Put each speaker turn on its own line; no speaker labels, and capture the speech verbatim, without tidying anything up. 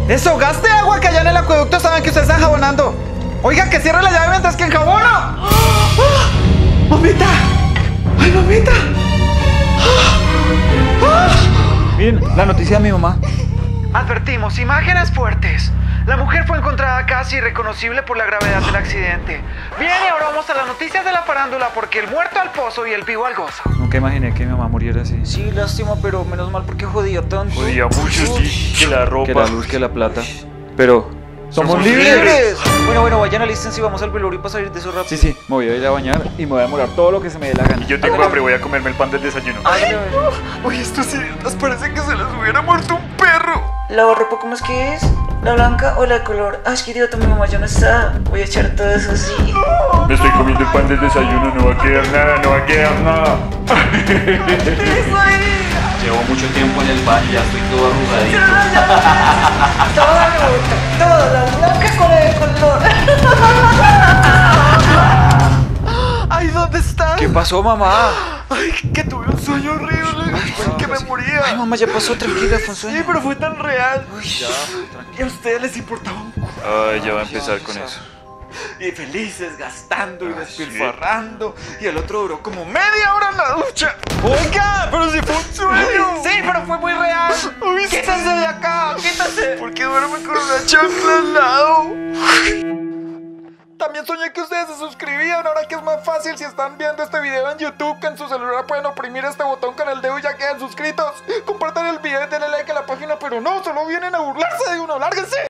Eso, gaste agua que allá en el acueducto saben que usted está enjabonando. Oiga, que cierre la llave mientras que enjabono. ¡Ah! ¡Mamita! ¡Ay, mamita! ¡Ah! ¡Ah! Miren, la noticia de mi mamá. Advertimos, imágenes fuertes. La mujer fue encontrada casi irreconocible por la gravedad del accidente. Bien, y ahora vamos a las noticias de la farándula, porque el muerto al pozo y el vivo al gozo. Nunca imaginé que mi mamá muriera así. Sí, lástima, pero menos mal porque jodía tanto.
Jodía mucho, sí, que la ropa.
Que la luz, que la plata. Pero ¡somos, ¡Somos libres! libres! Bueno, bueno, vayan alístense y vamos al velorio para salir de eso rápido. Sí, sí, me voy a ir a bañar y me voy a demorar todo lo que se me dé la gana.
Y yo tengo hambre, voy a comerme el pan del desayuno.
Ay, no. Oye, estos idiotas parece que se les hubiera muerto un perro.
¿La ropa cómo es que es? ¿La blanca o la de color? Ay, qué idiota, mi mamá ya no está. Voy a echar todo eso así.
Me estoy comiendo el pan del desayuno, no va a quedar nada, no va a quedar nada.
Llevo mucho tiempo en el baño, ya estoy todo arrugadito.
Toda la bota, toda la blanca con el color.
Ay, ¿dónde están?
¿Qué pasó, mamá?
Ay, que tuve un sueño horrible. Ay, que me moría.
Ay, mamá, ya pasó, tranquila, fue un sueño.
Sí, pero fue tan real.
Uy, ya, tranquila.
Y a ustedes les importaba un culo.
Ay, ya va a empezar con eso.
Y felices, gastando y despilfarrando. Y el otro duró como media hora en la ducha. Oiga, pero si fue un sueño. Sí, pero fue muy real. Quítase de acá, quítase. ¿Por qué duerme con una chancla al lado? También soñé que ustedes se suscribían. Ahora que es más fácil, si están viendo este video en YouTube, que en su celular pueden oprimir este botón con el dedo y ya quedan suscritos. Compartan el video y denle like a la página, pero no, solo vienen a burlarse de uno. ¡Lárguense!